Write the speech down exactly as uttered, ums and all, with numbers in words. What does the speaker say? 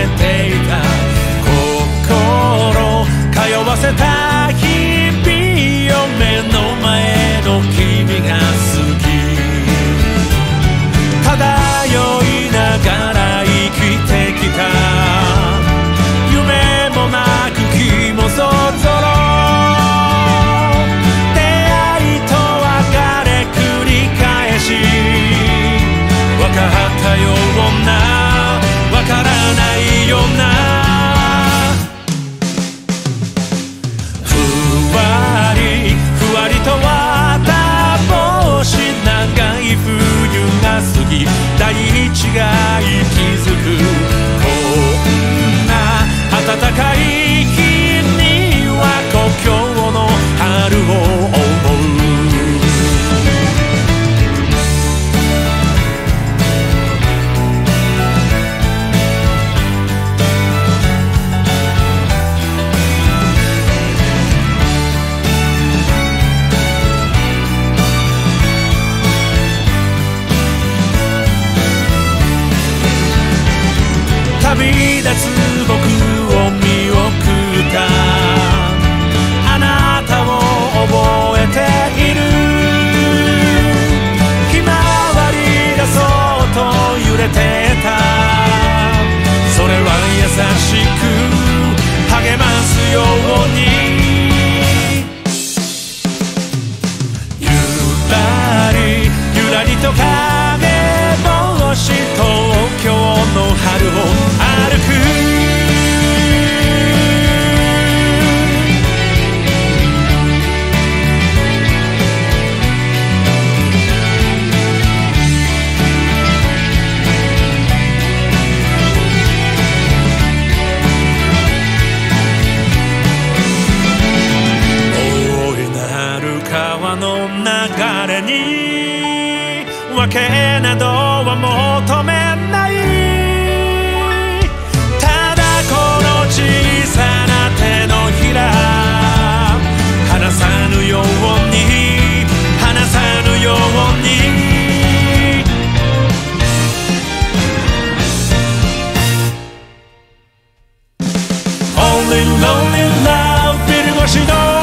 ていた心通わせた日々よ目の前の君が好き漂いながら生きてきた夢もなく気もそぞろ出会いと別れ繰り返し分かったような分からないようなふわりふわりと綿帽子長い冬が過ぎ大地が息づくこんな暖かい日には故郷の春を思う旅立つ僕を見送ったあなたを覚えているひまわりがそっと揺れてたそれは優しく励ますようにゆらりゆらりと影帽子東京の春を歩く大いなる川の流れに訳などは求めない小さな手のひら離さぬように離さぬようにOnly lonely love ビル越しの